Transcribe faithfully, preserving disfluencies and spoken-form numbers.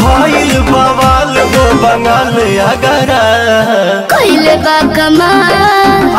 भइल बवाल हो बंगाल अगरा कइले बा कमाल